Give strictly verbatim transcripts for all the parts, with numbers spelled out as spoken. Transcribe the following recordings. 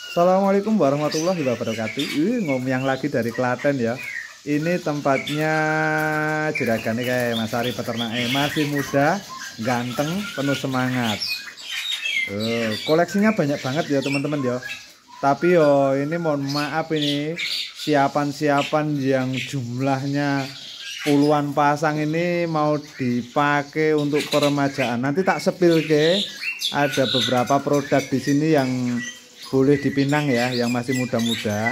Assalamualaikum warahmatullahi wabarakatuh. Ih, ngomong lagi dari Klaten ya. Ini tempatnya juragan kayak Mas Ari peternak eh, masih muda, ganteng, penuh semangat. Eh, koleksinya banyak banget ya teman-teman ya. Tapi yo ini mohon maaf ini siapan-siapan yang jumlahnya puluhan pasang ini mau dipakai untuk peremajaan. Nanti tak sepil ke ada beberapa produk di sini yang boleh dipinang ya, yang masih muda-muda.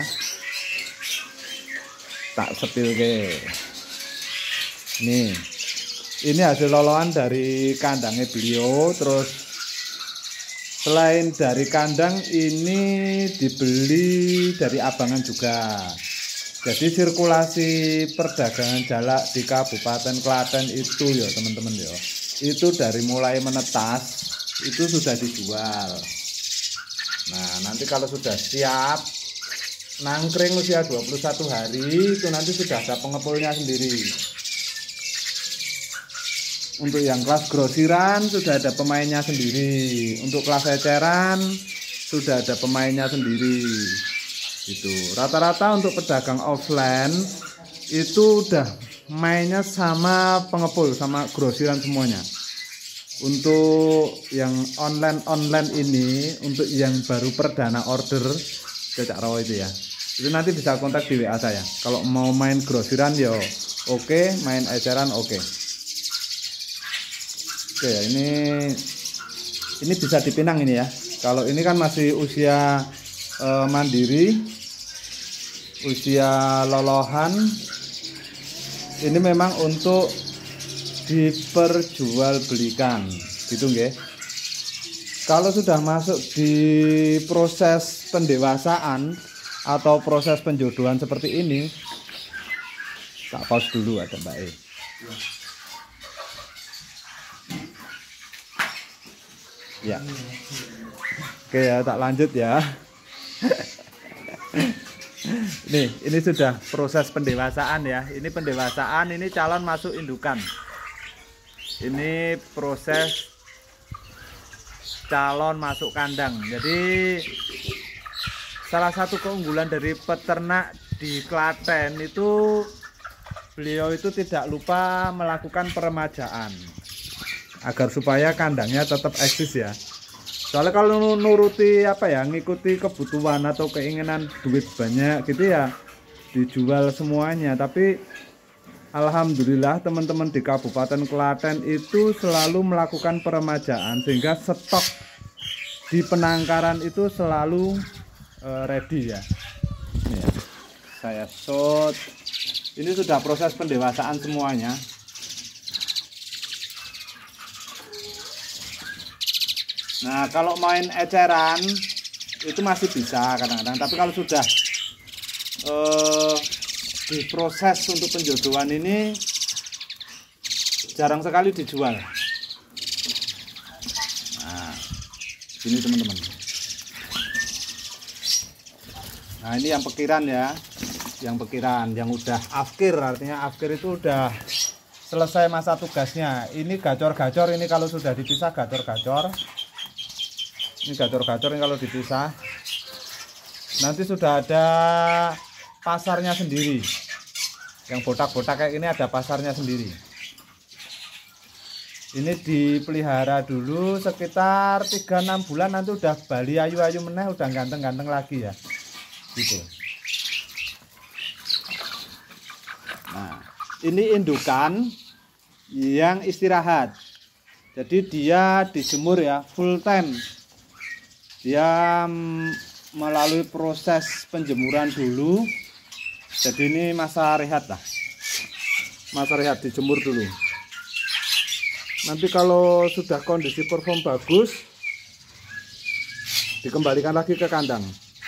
Tak sepil ke. Nih. Ini hasil loloan dari kandangnya beliau. Terus selain dari kandang ini dibeli dari abangan juga. Jadi sirkulasi perdagangan jalak di Kabupaten Klaten itu ya teman-teman ya. Itu dari mulai menetas itu sudah dijual. Nah, nanti kalau sudah siap nangkring usia dua puluh satu hari itu nanti sudah ada pengepulnya sendiri. Untuk yang kelas grosiran sudah ada pemainnya sendiri. Untuk kelas eceran sudah ada pemainnya sendiri. Itu rata-rata untuk pedagang offline itu udah mainnya sama pengepul sama grosiran semuanya. Untuk yang online-online ini, untuk yang baru perdana order Cecak Rawa itu ya, itu nanti bisa kontak di W A saya. Kalau mau main grosiran yo oke, main eceran oke. Oke ya, ini ini bisa dipinang ini ya. Kalau ini kan masih usia eh, mandiri, usia lolohan. Ini memang untuk diperjualbelikan gitu nggih. Kalau sudah masuk di proses pendewasaan atau proses penjodohan seperti ini, tak pause dulu ada Mbak E. Ya. Oke ya, tak lanjut ya. Nih, ini sudah proses pendewasaan ya. Ini pendewasaan, ini calon masuk indukan. Ini proses calon masuk kandang. Jadi salah satu keunggulan dari peternak di Klaten itu beliau itu tidak lupa melakukan peremajaan agar supaya kandangnya tetap eksis ya. Soalnya kalau nuruti apa ya, ngikuti kebutuhan atau keinginan duit banyak gitu ya dijual semuanya. Tapi alhamdulillah teman-teman di Kabupaten Klaten itu selalu melakukan peremajaan sehingga stok di penangkaran itu selalu uh, ready ya. Nih ya. Saya shot. Ini sudah proses pendewasaan semuanya. Nah, kalau main eceran itu masih bisa kadang-kadang, tapi kalau sudah uh, diproses untuk penjodohan ini jarang sekali dijual. Nah, ini teman-teman. Nah, ini yang pekiran ya, yang pekiran, yang udah afkir, artinya afkir itu udah selesai masa tugasnya. Ini gacor-gacor, ini kalau sudah dipisah gacor-gacor. Ini gacor-gacor ini kalau dipisah. Nanti sudah ada pasarnya sendiri. Yang botak-botak kayak ini ada pasarnya sendiri. Ini dipelihara dulu sekitar tiga enam bulan, nanti udah bali ayu-ayu meneh, udah ganteng-ganteng lagi ya. Gitu. Nah, ini indukan yang istirahat. Jadi dia dijemur ya full time. Dia melalui proses penjemuran dulu. Jadi ini masa rehat lah, masa rehat dijemur dulu. Nanti kalau sudah kondisi perform bagus, dikembalikan lagi ke kandang.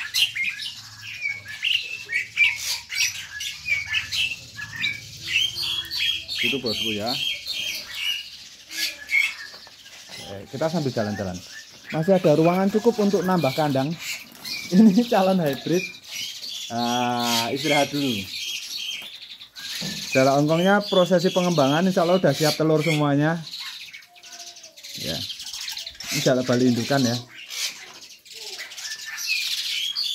Gitu bosku ya. Oke, kita sambil jalan-jalan. Masih ada ruangan cukup untuk nambah kandang. Ini calon hybrid. Nah, istirahat dulu. Jarak ongkongnya prosesi pengembangan insya Allah udah siap telur semuanya. Ya, ini jalak bali indukan ya.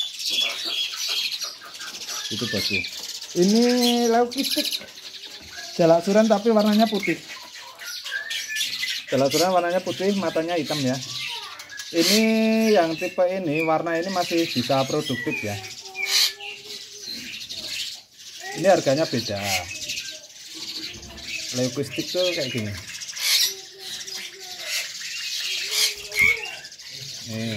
Itu bosku. Ini leukistik jalak suren tapi warnanya putih. Jalak suren warnanya putih, matanya hitam ya. Ini yang tipe ini, warna ini masih bisa produktif ya. Ini harganya beda. Leukistik tuh kayak gini. Nih.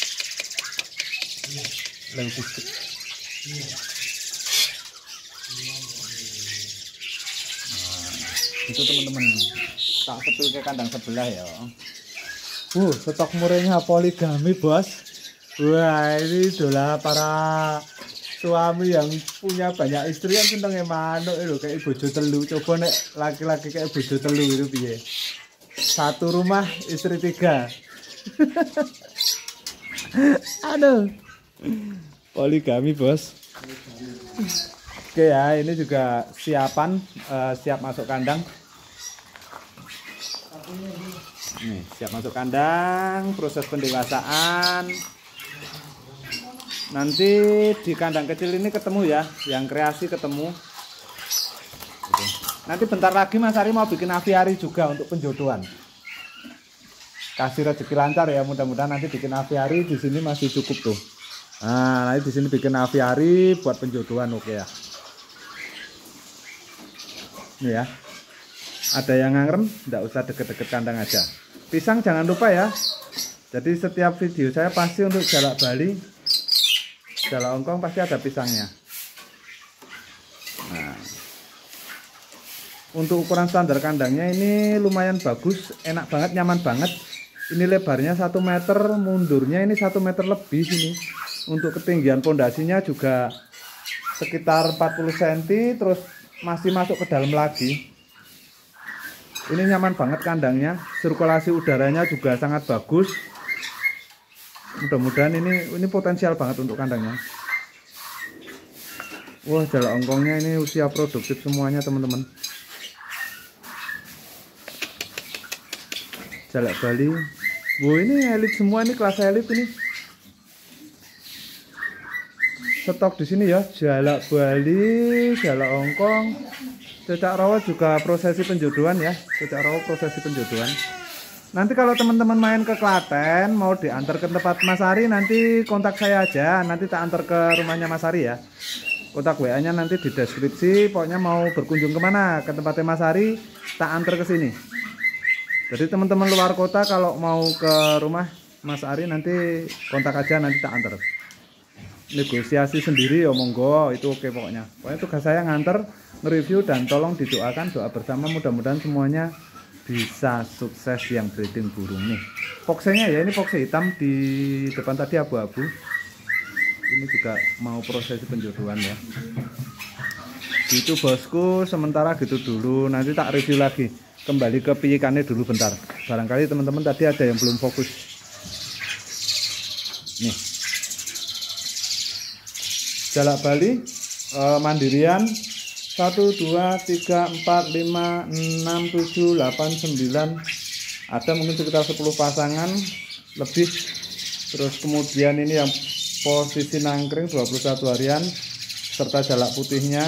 Leukistik. Nah, itu teman-teman. Tak sepil ke kandang sebelah ya. Uh, stok murahnya poligami, bos. Wah, ini adalah para suami yang punya banyak istri yang seneng manuk itu kayak bojo telu. Coba nek laki-laki kayak bojo telu itu piye? Satu rumah istri tiga. Aduh. Poligami, bos. Oke ya, ini juga siapan uh, siap masuk kandang. Nih, siap masuk kandang, proses pendewasaan. Nanti di kandang kecil ini ketemu ya, yang kreasi ketemu. Gitu. Nanti bentar lagi Mas Ari mau bikin aviari juga untuk penjodohan. Kasih rezeki lancar ya, mudah-mudahan nanti bikin aviari di sini masih cukup tuh. Nah, nanti di sini bikin aviari buat penjodohan, oke ya. Ini ya. Ada yang ngangrem, enggak usah deket-deket kandang aja. Pisang jangan lupa ya. Jadi setiap video saya pasti untuk jalak Bali, jalak Hongkong pasti ada pisangnya. Nah, untuk ukuran standar kandangnya ini lumayan bagus, enak banget, nyaman banget. Ini lebarnya satu meter, mundurnya ini satu meter lebih sini. Untuk ketinggian pondasinya juga sekitar empat puluh sentimeter, terus masih masuk ke dalam lagi. Ini nyaman banget kandangnya, sirkulasi udaranya juga sangat bagus. Mudah-mudahan ini ini potensial banget untuk kandangnya. Wah, jalak Hongkongnya ini usia produktif semuanya teman-teman. Jalak Bali, wah ini elit semua, ini kelas elit ini. Stok di sini ya, jalak Bali, jalak Hongkong. Cecak rawa juga prosesi penjodohan ya, cecak rawa prosesi penjodohan. Nanti kalau teman-teman main ke Klaten mau diantar ke tempat Mas Ari, nanti kontak saya aja, nanti tak antar ke rumahnya Mas Ari ya. Kontak W A-nya nanti di deskripsi. Pokoknya mau berkunjung kemana ke tempatnya Mas Ari, tak antar ke sini. Jadi teman-teman luar kota kalau mau ke rumah Mas Ari nanti kontak aja, nanti tak antar. Negosiasi sendiri ya monggo, itu oke pokoknya. Pokoknya tugas saya nganter, nge-review, dan tolong didoakan, doa bersama mudah-mudahan semuanya bisa sukses yang breeding burung nih. Foxnya ya, ini fox hitam di depan tadi abu-abu. Ini juga mau prosesi penjodohan ya. Gitu bosku, sementara gitu dulu, nanti tak review lagi. Kembali ke piyikannya dulu bentar. Barangkali teman-teman tadi ada yang belum fokus. Nih. Jalak Bali eh, mandirian satu, dua, tiga, empat, lima, enam, tujuh, delapan, sembilan. Ada mungkin sekitar sepuluh pasangan lebih. Terus kemudian ini yang posisi nangkring dua puluh satu harian serta jalak putihnya.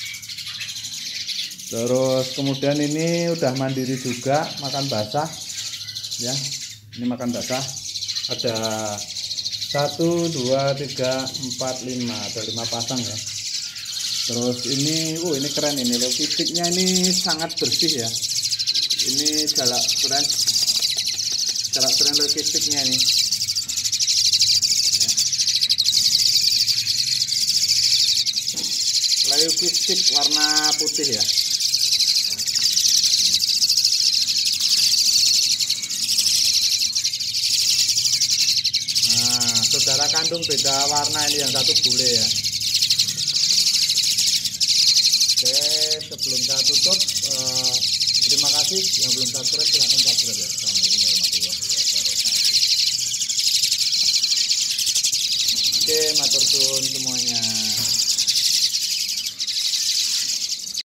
Terus kemudian ini udah mandiri juga, makan basah ya. Ini makan basah. Ada satu, dua, tiga, empat, lima, ada lima pasang ya. Terus ini, uh ini keren ini, leukistiknya ini sangat bersih ya. Ini jalak suren, jalak suren leukistiknya ini. Ya. Leukistik warna putih ya. Saudara kandung beda warna, ini yang satu bule ya. Oke, sebelum saya tutup, eh, terima kasih yang belum subscribe, silahkan